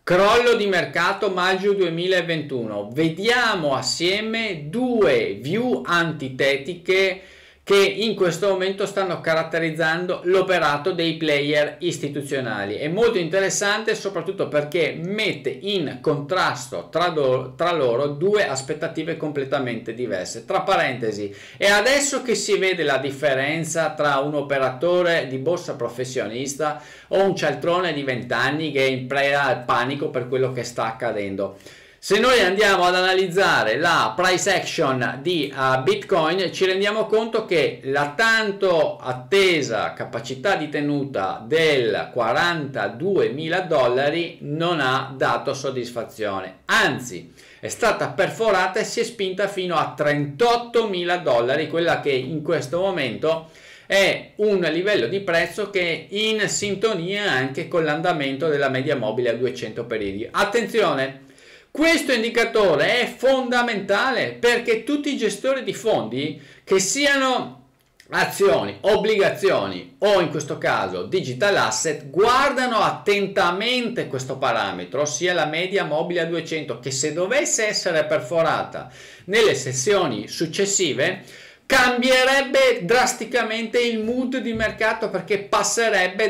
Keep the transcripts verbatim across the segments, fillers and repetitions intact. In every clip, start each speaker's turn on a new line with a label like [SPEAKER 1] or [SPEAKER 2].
[SPEAKER 1] Crollo di mercato maggio duemilaventuno. Vediamo assieme due view antitetiche che in questo momento stanno caratterizzando l'operato dei player istituzionali. È molto interessante soprattutto perché mette in contrasto tra, do, tra loro due aspettative completamente diverse. Tra parentesi, è adesso che si vede la differenza tra un operatore di borsa professionista o un cialtrone di venti anni che è in preda al panico per quello che sta accadendo. Se noi andiamo ad analizzare la price action di uh, Bitcoin, ci rendiamo conto che la tanto attesa capacità di tenuta del quarantaduemila dollari non ha dato soddisfazione, anzi è stata perforata e si è spinta fino a trentottomila dollari, quella che in questo momento è un livello di prezzo che è in sintonia anche con l'andamento della media mobile a duecento periodi. Attenzione! Questo indicatore è fondamentale perché tutti i gestori di fondi, che siano azioni, obbligazioni o in questo caso digital asset, guardano attentamente questo parametro, ossia la media mobile a duecento, che se dovesse essere perforata nelle sessioni successive cambierebbe drasticamente il mood di mercato, perché passerebbe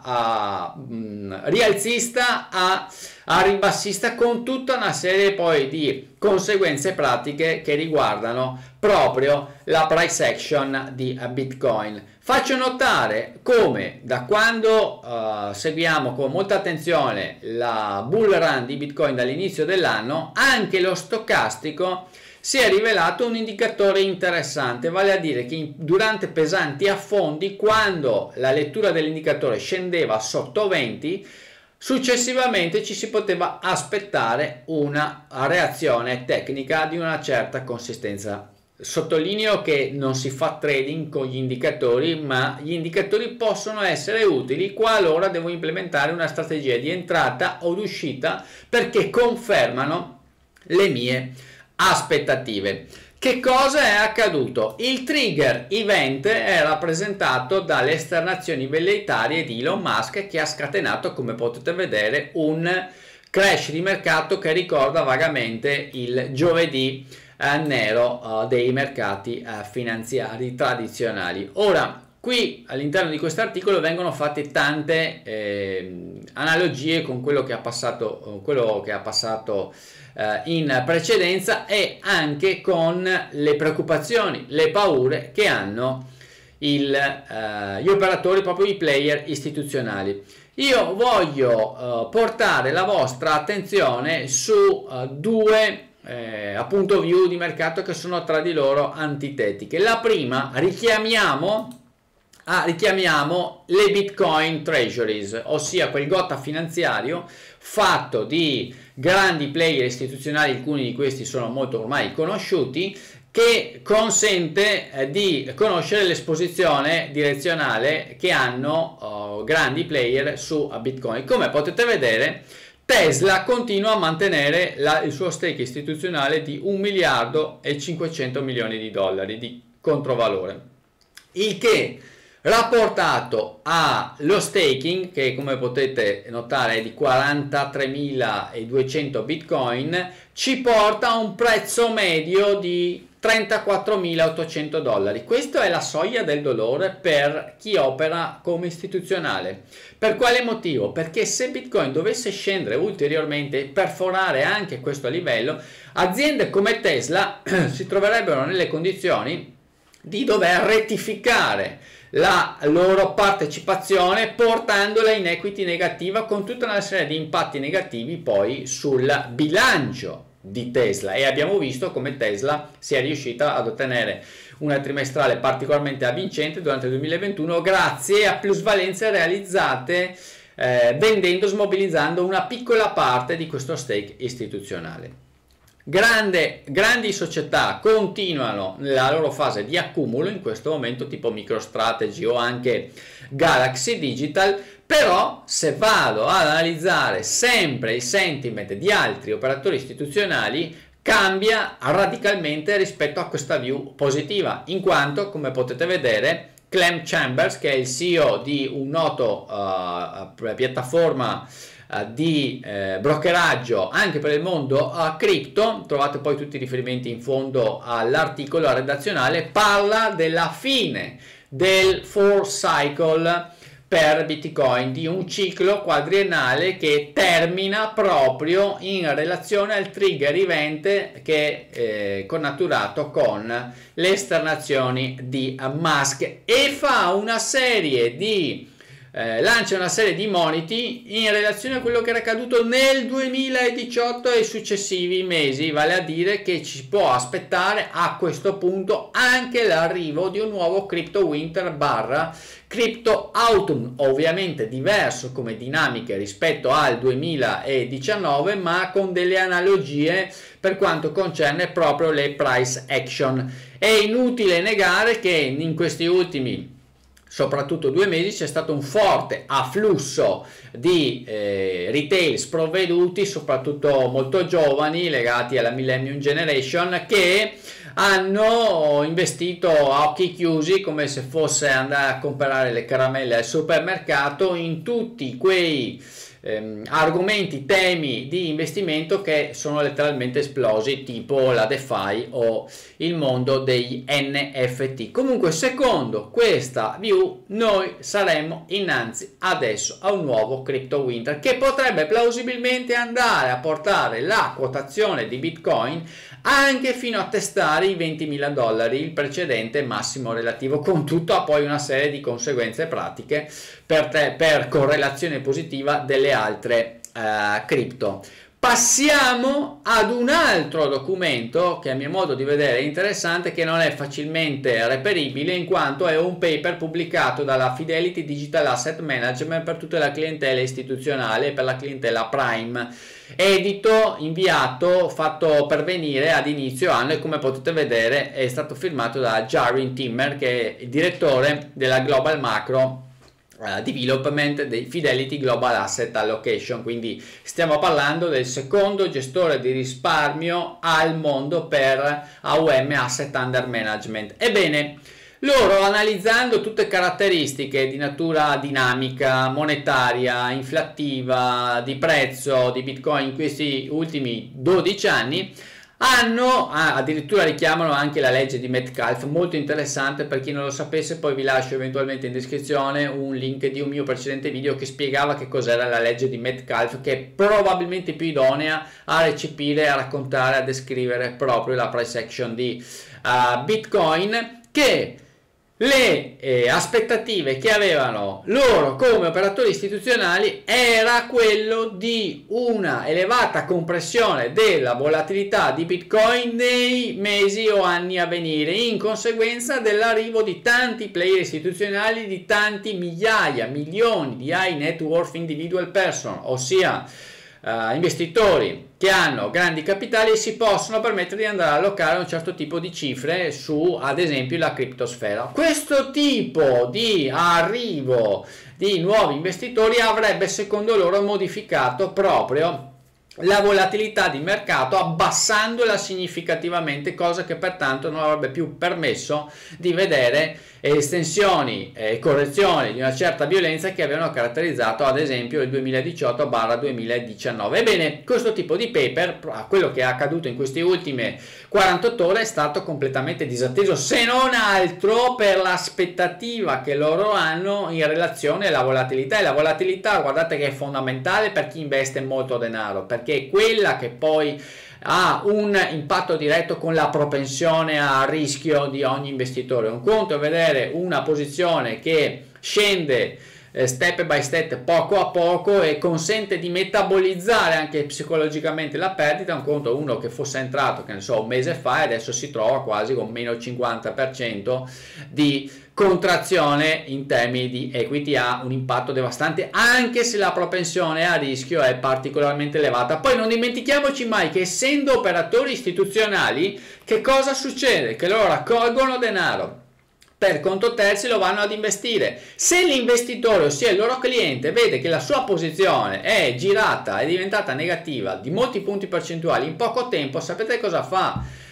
[SPEAKER 1] da uh, mh, rialzista a, a ribassista, con tutta una serie poi di conseguenze pratiche che riguardano proprio la price action di uh, Bitcoin. Faccio notare come da quando uh, seguiamo con molta attenzione la bull run di Bitcoin dall'inizio dell'anno, anche lo stocastico si è rivelato un indicatore interessante, vale a dire che in, durante pesanti affondi, quando la lettura dell'indicatore scendeva sotto venti, successivamente ci si poteva aspettare una reazione tecnica di una certa consistenza. Sottolineo che non si fa trading con gli indicatori, ma gli indicatori possono essere utili qualora devo implementare una strategia di entrata o di uscita, perché confermano le mie aspettative. Che cosa è accaduto? Il trigger event è rappresentato dalle esternazioni velleitarie di Elon Musk, che ha scatenato, come potete vedere, un crash di mercato che ricorda vagamente il giovedì eh, nero eh, dei mercati eh, finanziari tradizionali. Ora, qui all'interno di questo articolo vengono fatte tante eh, analogie con quello che ha passato, quello che ha passato eh, in precedenza, e anche con le preoccupazioni, le paure che hanno il, eh, gli operatori, proprio i player istituzionali. Io voglio eh, portare la vostra attenzione su eh, due eh, appunto view di mercato che sono tra di loro antitetiche. La prima, richiamiamo Ah, richiamiamo le Bitcoin Treasuries, ossia quel gotta finanziario fatto di grandi player istituzionali, alcuni di questi sono molto ormai conosciuti, che consente eh, di conoscere l'esposizione direzionale che hanno oh, grandi player su a Bitcoin. Come potete vedere, Tesla continua a mantenere la, il suo stake istituzionale di un miliardo e cinquecento milioni di dollari di controvalore, il che rapportato allo staking, che come potete notare è di quarantatremiladuecento bitcoin, ci porta a un prezzo medio di trentaquattromilaottocento dollari. Questa è la soglia del dolore per chi opera come istituzionale. Per quale motivo? Perché se Bitcoin dovesse scendere ulteriormente e perforare anche questo livello, aziende come Tesla si troverebbero nelle condizioni di dover rettificare la loro partecipazione, portandola in equity negativa, con tutta una serie di impatti negativi poi sul bilancio di Tesla. E abbiamo visto come Tesla sia riuscita ad ottenere una trimestrale particolarmente avvincente durante il duemilaventuno grazie a plusvalenze realizzate eh, vendendo, smobilizzando una piccola parte di questo stake istituzionale. Grande, grandi società continuano nella loro fase di accumulo in questo momento, tipo MicroStrategy o anche Galaxy Digital, però se vado ad analizzare sempre il sentiment di altri operatori istituzionali, cambia radicalmente rispetto a questa view positiva, in quanto, come potete vedere, Clem Chambers, che è il C E O di un noto uh, piattaforma uh, di uh, brokeraggio anche per il mondo uh, cripto, trovate poi tutti i riferimenti in fondo all'articolo redazionale, parla della fine del four cycle per Bitcoin, di un ciclo quadriennale che termina proprio in relazione al trigger event che è eh, connaturato con le esternazioni di Musk, e fa una serie di Eh, lancia una serie di moniti in relazione a quello che era accaduto nel duemiladiciotto e successivi mesi, vale a dire che ci può aspettare a questo punto anche l'arrivo di un nuovo crypto winter barra crypto autumn, ovviamente diverso come dinamiche rispetto al duemiladiciannove, ma con delle analogie per quanto concerne proprio le price action. È inutile negare che in questi ultimi soprattutto due mesi c'è stato un forte afflusso di eh, retail sprovveduti, soprattutto molto giovani, legati alla Millennium Generation, che hanno investito a occhi chiusi, come se fosse andare a comprare le caramelle al supermercato, in tutti quei ehm, argomenti, temi di investimento che sono letteralmente esplosi, tipo la DeFi o il mondo degli N F T. Comunque, secondo questa view, noi saremmo innanzi adesso a un nuovo crypto winter che potrebbe plausibilmente andare a portare la quotazione di Bitcoin anche fino a testare i ventimila dollari, il precedente massimo relativo, con tutta poi una serie di conseguenze pratiche per, te, per correlazione positiva delle altre uh, cripto. Passiamo ad un altro documento che a mio modo di vedere è interessante, che non è facilmente reperibile in quanto è un paper pubblicato dalla Fidelity Digital Asset Management per tutta la clientela istituzionale e per la clientela prime, edito, inviato, fatto pervenire ad inizio anno, e come potete vedere è stato firmato da Jarin Timmer, che è il direttore della Global Macro Development dei Fidelity Global Asset Allocation. Quindi stiamo parlando del secondo gestore di risparmio al mondo per A U M, Asset Under Management. Ebbene, loro, analizzando tutte caratteristiche di natura dinamica, monetaria, inflattiva, di prezzo di Bitcoin in questi ultimi dodici anni, hanno, ah, addirittura richiamano anche la legge di Metcalfe, molto interessante. Per chi non lo sapesse, poi vi lascio eventualmente in descrizione un link di un mio precedente video che spiegava che cos'era la legge di Metcalfe, che è probabilmente più idonea a recepire, a raccontare, a descrivere proprio la price action di uh, Bitcoin, che le eh, aspettative che avevano loro come operatori istituzionali era quello di una elevata compressione della volatilità di Bitcoin nei mesi o anni a venire, in conseguenza dell'arrivo di tanti player istituzionali, di tanti migliaia, milioni di high net worth individual person, ossia Uh, investitori che hanno grandi capitali e si possono permettere di andare a allocare un certo tipo di cifre su, ad esempio, la criptosfera. Questo tipo di arrivo di nuovi investitori avrebbe, secondo loro, modificato proprio la volatilità di mercato, abbassandola significativamente, cosa che pertanto non avrebbe più permesso di vedere estensioni e correzioni di una certa violenza che avevano caratterizzato ad esempio il duemiladiciotto duemiladiciannove. Ebbene, questo tipo di paper, quello che è accaduto in queste ultime quarantotto ore, è stato completamente disatteso, se non altro per l'aspettativa che loro hanno in relazione alla volatilità. E la volatilità, guardate che è fondamentale per chi investe molto denaro, perché è quella che poi ha un impatto diretto con la propensione a rischio di ogni investitore. Un conto è vedere una posizione che scende eh, step by step, poco a poco, e consente di metabolizzare anche psicologicamente la perdita. Un conto è uno che fosse entrato, che ne so, un mese fa e adesso si trova quasi con meno cinquanta per cento di contrazione in termini di equity, ha un impatto devastante anche se la propensione a rischio è particolarmente elevata. Poi non dimentichiamoci mai che, essendo operatori istituzionali, che cosa succede? Che loro raccolgono denaro per conto terzi, lo vanno ad investire. Se l'investitore, ossia il loro cliente, vede che la sua posizione è girata, è diventata negativa di molti punti percentuali in poco tempo, sapete cosa fa?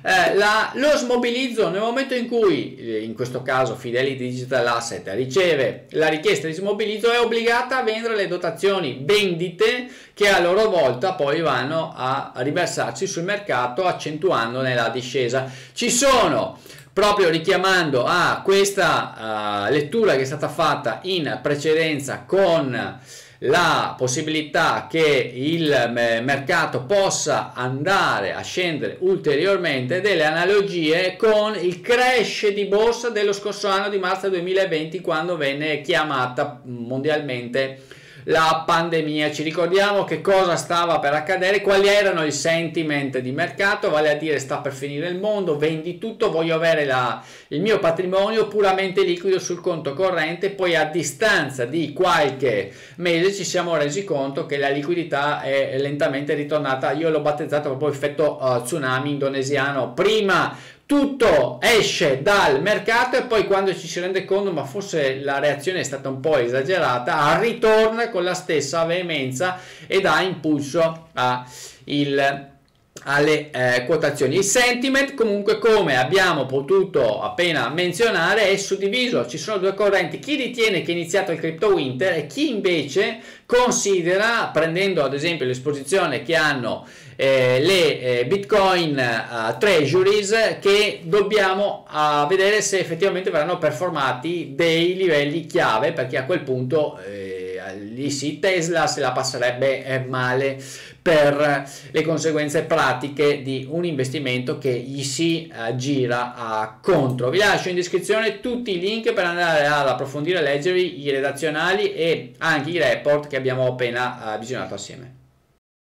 [SPEAKER 1] eh, la, lo smobilizzo nel momento in cui, eh, in questo caso Fidelity Digital Asset riceve la richiesta di smobilizzo, è obbligata a vendere le dotazioni vendite che a loro volta poi vanno a riversarsi sul mercato, accentuandone la discesa. Ci sono, proprio richiamando a questa uh, lettura che è stata fatta in precedenza, con la possibilità che il mercato possa andare a scendere ulteriormente, delle analogie con il crash di borsa dello scorso anno di marzo duemilaventi, quando venne chiamata mondialmente la pandemia. Ci ricordiamo che cosa stava per accadere, quali erano i sentiment di mercato, vale a dire sta per finire il mondo, vendi tutto, voglio avere la, il mio patrimonio puramente liquido sul conto corrente. Poi a distanza di qualche mese ci siamo resi conto che la liquidità è lentamente ritornata. Io l'ho battezzato proprio effetto uh, tsunami indonesiano: prima tutto esce dal mercato e poi, quando ci si rende conto ma forse la reazione è stata un po' esagerata, ritorna con la stessa veemenza e dà impulso a il alle eh, quotazioni. Il sentiment, comunque, come abbiamo potuto appena menzionare, è suddiviso. Ci sono due correnti: chi ritiene che è iniziato il crypto winter e chi invece considera, prendendo ad esempio l'esposizione che hanno eh, le eh, bitcoin uh, treasuries, che dobbiamo uh, vedere se effettivamente verranno performati dei livelli chiave, perché a quel punto eh, lì sì, Tesla se la passerebbe eh, male per le conseguenze pratiche di un investimento che gli si uh, gira a contro. Vi lascio in descrizione tutti i link per andare ad approfondire e leggere i redazionali e anche i report che abbiamo appena uh, visionato assieme.